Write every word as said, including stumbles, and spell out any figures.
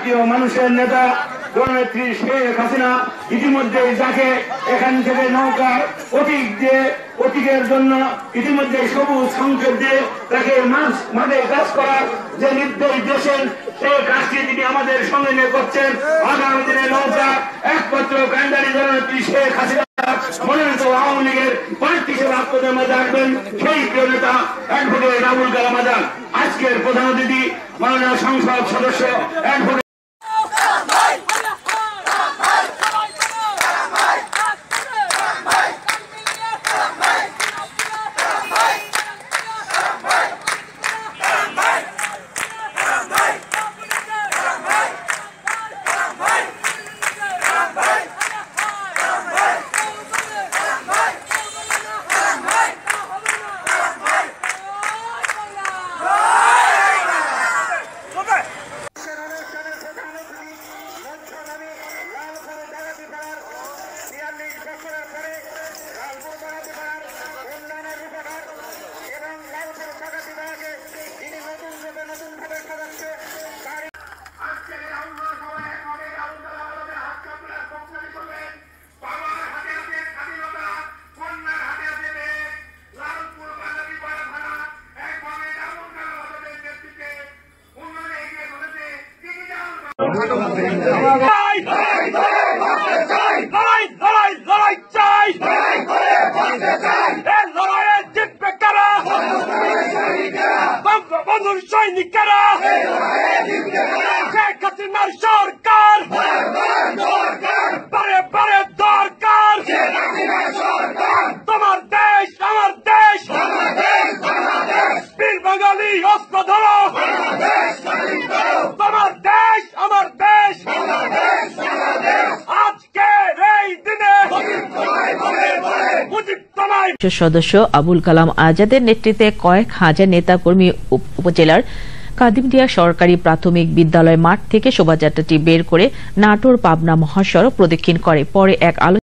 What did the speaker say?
জাতীয় মানুষের নেতা জননেত্রী শেখ হাসিনা ইতিমধ্যেই যাকে এখান থেকে নৌকার প্রতীক দিয়ে প্রতীকের জন্য ইতিমধ্যে সবুজ সংকেত দিয়ে তাকে মাঠে কাজ করার যে নির্দেশ দিয়েছেন সেই কাজটি তিনি আমাদের সঙ্গে নিয়ে করছেন। আগামী দিনে নৌকা একমাত্র কান্ডারি জননেত্রী শেখ হাসিনা মনোনীত আওয়ামী লীগের প্রার্থী হিসেবে আপনাদের মাঝে আসবেন সেই প্রিয় নেতা অ্যাডভোকেট আবুল কালাম আজাদ। আজকের প্রধান অতিথি মাননীয় সংসদ সদস্য অ্যাডভোকেট সৈনিকেরা শেখ হাসিনার সরকার বারে বারে দরকার তোমার দেশ আমার দেশ বীর বাঙালি অস্ত্র ধরো তোমার দেশ আমার দেশ আজকের এই দিনে সদস্য আবুল কালাম আজাদের নেতৃত্বে কয়েক হাজার নেতাকর্মী উপজেলার কাদিমদিয়া সরকারি প্রাথমিক বিদ্যালয় মাঠ থেকে শোভাযাত্রাটি বের করে নাটোর পাবনা মহাসড়ক প্রদক্ষিণ করে। পরে এক আলোচনা